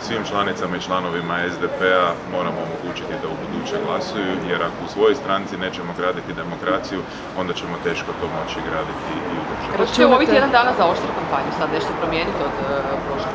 svim članicama i članovima SDP-a moramo omogućiti da u buduće glasuju, jer ako u svojoj stranci nećemo graditi demokraciju, onda ćemo teško to moći graditi i u državi. Hoćete u ovih tjedan dana zaoštriti kampanju, sad nešto promijeniti od prošlog?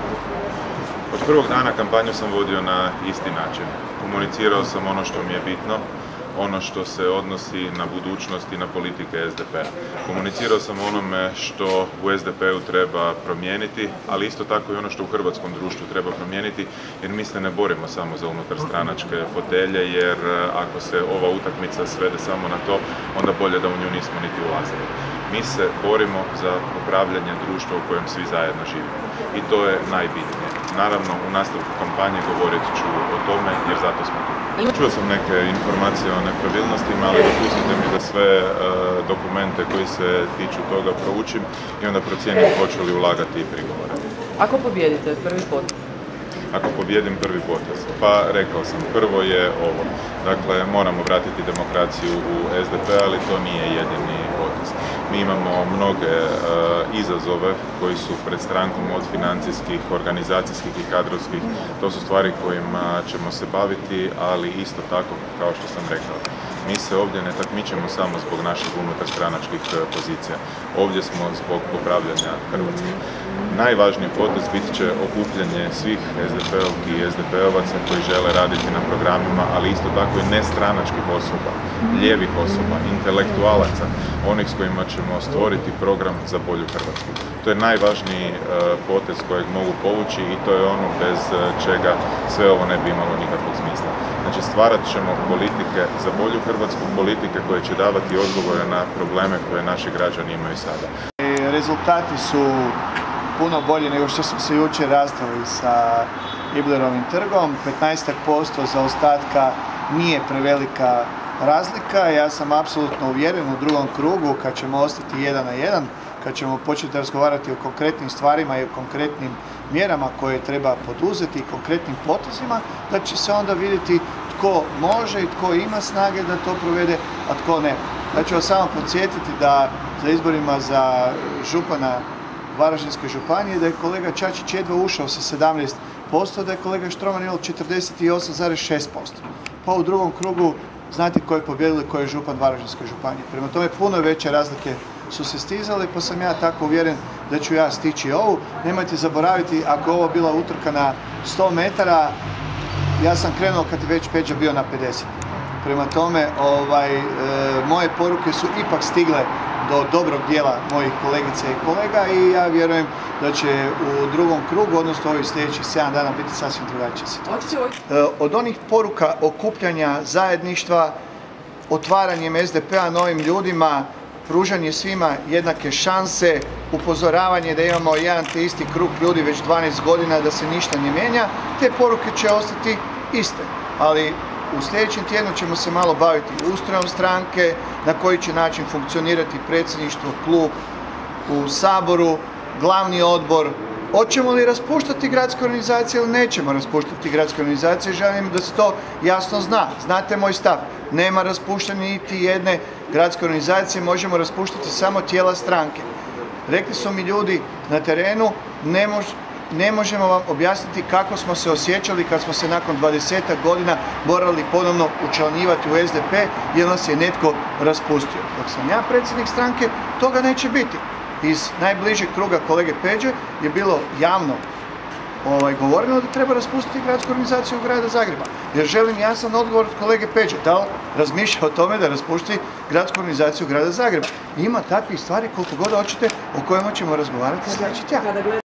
Od prvog dana kampanju sam vodio na isti način. Komunicirao sam ono što mi je bitno, ono što se odnosi na budućnost i na politike SDP-a. Komunicirao sam onome što u SDP-u treba promijeniti, ali isto tako i ono što u hrvatskom društvu treba promijeniti, jer mi se ne borimo samo za unutarstranačke fotelje, jer ako se ova utakmica svede samo na to, onda bolje da u nju nismo niti ulazili. Mi se borimo za upravljanje društva u kojem svi zajedno živimo. I to je najbitnije. Naravno, u nastavku kampanje govorit ću o tome, jer zato smo tu. Čuo sam neke informacije o nepravilnostima, ali dopustite mi da sve dokumente koji se tiču toga proučim i onda procijenim hoću li ulagati i prigovore. Ako pobijedite, prvi potez? Ako pobijedim, prvi potez. Pa rekao sam, prvo je ovo. Dakle, moramo vratiti demokraciju u SDP, ali to nije jedini potez. Mi imamo mnoge izazove koji su pred strankom, od financijskih, organizacijskih i kadrovskih. To su stvari kojima ćemo se baviti, ali isto tako, kao što sam rekao, mi se ovdje ne takmičemo samo zbog naših unutarstranačkih pozicija. Ovdje smo zbog popravljanja Hrvatske. Najvažniji potez bit će okupljanje svih SDP-ovki i SDP-ovaca koji žele raditi na programima, ali isto tako i nestranačkih osoba, lijevih osoba, intelektualaca, onih s kojima ćemo stvoriti program za bolju Hrvatsku. To je najvažniji potez kojeg mogu povući i to je ono bez čega sve ovo ne bi imalo nikakvog smisla. Znači, stvarat ćemo politike za bolju Hrvatsku, politike koje će davati odgovore na probleme koje naši građani imaju sada. Rezultati su puno bolji nego što smo se jučer rastali sa Iblerovim trgom. 15% zaostatka nije prevelika razlika. Ja sam apsolutno uvjeren u drugom krugu, kad ćemo ostati 1:1, kad ćemo početi razgovarati o konkretnim stvarima i o konkretnim mjerama koje treba poduzeti i konkretnim potezima, da će se onda vidjeti tko može i tko ima snage da to provede, a tko ne. Ja ću vas samo podsjetiti da za izborima za župana Varaždinske županije da je kolega Čačić jedva ušao sa 17%, da je kolega Štroman imao 48,6%. Pa u drugom krugu znate ko je pobijedili, ko je župan Varaždinske županije. Prema tome puno veće razlike su se stizale, pa sam ja tako uvjeren da ću ja stići ovu. Nemojte zaboraviti, ako je ovo bila utrka na 100 metara, ja sam krenuo kad je već Peđa bio na 50. Prema tome, moje poruke su ipak stigle do dobrog dijela mojih kolegica i kolega i ja vjerujem da će u drugom krugu, odnosno ovih sljedećih 7 dana, biti sasvim drugačija situacija. Od onih poruka okupljanja, zajedništva, otvaranjem SDP-a novim ljudima, pružanje svima jednake šanse, upozoravanje da imamo jedan te isti krug ljudi već 12 godina, da se ništa ne mijenja, te poruke će ostati iste. Ali u sljedećem tjednu ćemo se malo baviti ustrojem stranke, na koji će način funkcionirati predsjedništvo, klub u Saboru, glavni odbor. Hoćemo li raspuštati gradske organizacije ili nećemo raspuštati gradske organizacije, želim da se to jasno zna. Znate moj stav, nema raspuštanja niti jedne gradske organizacije, možemo raspuštati samo tijela stranke. Rekli su mi ljudi na terenu, ne možemo vam objasniti kako smo se osjećali kad smo se nakon 20 godina morali ponovno učlanjivati u SDP jer nas je netko raspustio. Dok sam ja predsjednik stranke, toga neće biti. Iz najbližeg kruga kolege Peđe je bilo javno govoreno da treba raspustiti gradsku organizaciju grada Zagreba. Jer želim jasan odgovor od kolege Peđe. Da li razmišlja o tome da raspusti gradsku organizaciju grada Zagreba? Ima takvih stvari koliko god hoćete o kojima ćemo razgovarati sljedeći tjedan.